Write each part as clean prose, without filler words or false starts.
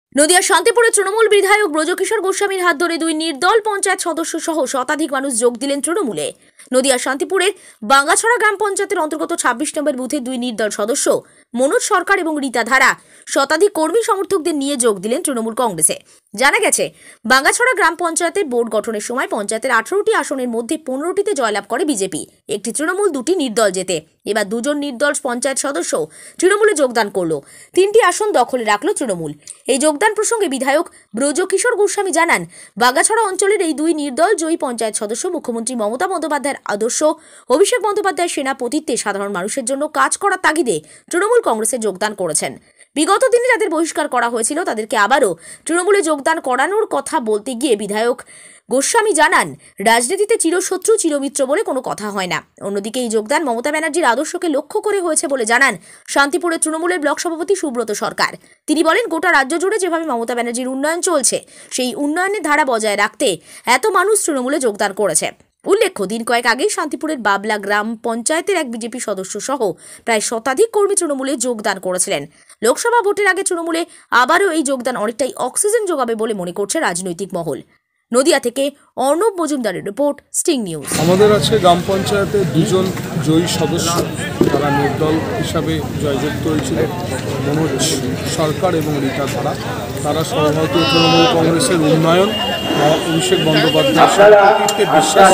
নদিয়া শান্তিপুরে তৃণমূল বিধায়ক ব্রজকিশোর গোস্বামীর হাত ধরে দুই নির্দল পঞ্চায়েত সদস্য সহ শতাধিক মানুষ যোগ দিলেন তৃণমূলে। নদিয়া শান্তিপুরের বাঙ্গাছড়া গ্রাম পঞ্চায়েতের অন্তর্গত ২৬ নম্বর বুথের দুই নির্দল সদস্য মনোজ সরকার এবং রীতা ধারা শতাধিক কর্মী সমর্থকদের নিয়ে যোগ দিলেন তৃণমূল কংগ্রেসে। জানা গেছে, বাঙ্গাছড়া গ্রাম পঞ্চায়েতের বোর্ড গঠনের সময় পঞ্চায়েতের ১৮টি আসনের মধ্যে ১৫টিতে জয়লাভ করে বিজেপি, একটি তৃণমূল, দুটি নির্দল জেতে। এবার দুজন নির্দল পঞ্চায়েত সদস্য তৃণমূলে যোগদান করলো, ৩টি আসন দখলে রাখলো তৃণমূল। এই যোগদান প্রসঙ্গে বিধায়ক ব্রজকিশোর গোস্বামী জানান, বাঙ্গাছড়া অঞ্চলের এই দুই নির্দল জয়ী পঞ্চায়েত সদস্য মুখ্যমন্ত্রী মমতা বন্দ্যোপাধ্যায়ের আদর্শ, অভিষেক বন্দ্যোপাধ্যায়ের সেনাপতিত্বে সাধারণ মানুষের জন্য কাজ করার তাগিদে তৃণমূল কংগ্রেসে যোগদান করেছেন। বিগত দিনে যাদের বহিষ্কার করা হয়েছিল তাদেরকে আবারও তৃণমূলে যোগদান করানোর কথা বলতে গিয়ে বিধায়ক গোস্বামী জানান, রাজনীতিতে চিরশত্রু চিরমিত্র বলে কোনো কথা হয় না। অন্যদিকে এই যোগদান মমতা ব্যানার্জির আদর্শকে লক্ষ্য করে হয়েছে বলে জানান শান্তিপুরের তৃণমূলের ব্লক সভাপতি সুব্রত সরকার। তিনি বলেন, গোটা রাজ্য জুড়ে যেভাবে মমতা ব্যানার্জির উন্নয়ন চলছে, সেই উন্নয়নের ধারা বজায় রাখতে এত মানুষ তৃণমূলে যোগদান করেছে। উল্লেখ্য, দিন কয়েক আগেই শান্তিপুরের বাবলা গ্রাম পঞ্চায়েতের এক বিজেপি সদস্য সহ প্রায় শতাধিক কর্মী তৃণমূলে যোগদান করেছিলেন। লোকসভা ভোটের আগে তৃণমূলে আবারও এই যোগদান অনেকটাই অক্সিজেন যোগাবে বলে মনে করছে রাজনৈতিক মহল। নদিয়া থেকে অর্ণব মজুমদারের রিপোর্ট, স্টিং নিউজ। আমাদের আছে গ্রাম পঞ্চায়েতে দুজন জয়ী সদস্য, তারা নির্দল হিসাবে জয়যুক্ত হয়েছিলেন, মনোজ সরকার এবং রীতা ধারা। তারা সর্বভারতীয় তৃণমূল কংগ্রেসের উন্নয়ন, অভিষেক বন্দ্যোপাধ্যায়ের বিশ্বাস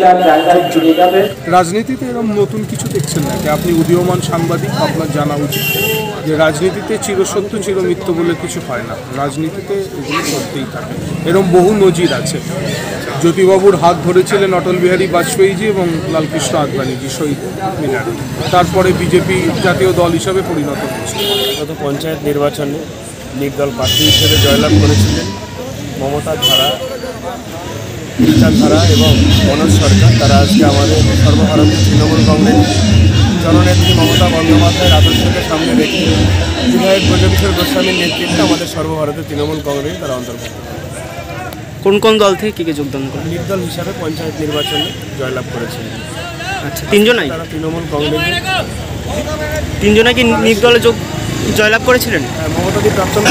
রেখে রাজনীতিতে এরকম নতুন কিছু দেখছেন না। আপনি উদীয়মান সাংবাদিক, আপনার জানা উচিত যে রাজনীতিতে চিরসত্য চিরমিত্র বলে কিছু হয় না। রাজনীতিতে এগুলো করতেই থাকে। এরকম বহু নজির আছে। জ্যোতিবাবুর হাত ধরেছিলেন অটল বিহারী বাজপেয়ীজি এবং লালকৃষ্ণ আদবানিজি শহীদ মিনারে। তারপরে বিজেপি জাতীয় দল হিসাবে পরিণত হয়েছে। গত পঞ্চায়েত নির্বাচনে নির্দল প্রার্থী হিসেবে জয়লাভ করেছিলেন মমতা ধারা, রীতা ধারা এবং মনোজ সরকার। তারা আজকে আমাদের সর্বভারতীয় তৃণমূল কংগ্রেস জননেত্রী মমতা বন্দ্যোপাধ্যায়ের আদর্শকে সামনে রেখে বিধায়ক ব্রজকিশোর গোস্বামীর নেতৃত্বে আমাদের সর্বভারতীয় তৃণমূল কংগ্রেস তারা অন্তর্ভুক্ত। কোন কোন দল থেকে কী যোগদান করে? নির্দল হিসাবে পঞ্চায়েত নির্বাচনে জয়লাভ করেছিলেন। আচ্ছা, তিনজনাই? তারা তৃণমূল কংগ্রেস তিনজনাই কি নির্দলে জয়লাভ করেছিলেন? মমতাদি প্রাক্তন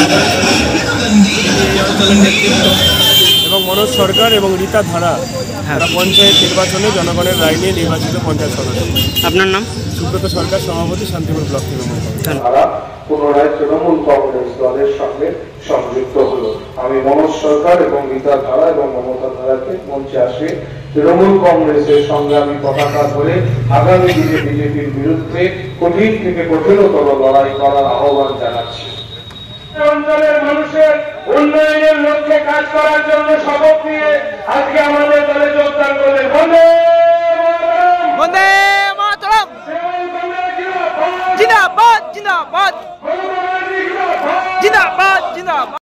এই অঞ্চলের নেতৃত্ব এবং মনোজ সরকার এবং রীতা ধারা তারা পঞ্চায়েত নির্বাচনে জনগণের রায় নিয়ে নির্বাচিত পঞ্চায়েত সদস্য। আপনার নাম? সুব্রত সরকার, সভাপতি, শান্তিপুর ব্লক তৃণমূল কংগ্রেস। পুনরায় তৃণমূল কংগ্রেস দলের সঙ্গে সংযুক্ত হলো। আমি মনোজ সরকার এবং রীতা ধারা এবং মমতা ধারাকে মঞ্চে আসে তৃণমূল কংগ্রেসের সংগ্রামী পতাকা ধরে আগামী দিনে বিজেপির বিরুদ্ধে কঠিন থেকে কঠিনতর লড়াই করার আহ্বান জানাচ্ছি। অঞ্চলের মানুষের উন্নয়নের লক্ষ্যে কাজ করার জন্য শপথ নিয়ে আজকে আমাদের দলে যোগদান করলেন। বন্দে মাতরম, জিন্দাবাদ জিন্দাবাদ জিন্দাবাদ জিন্দাবাদ।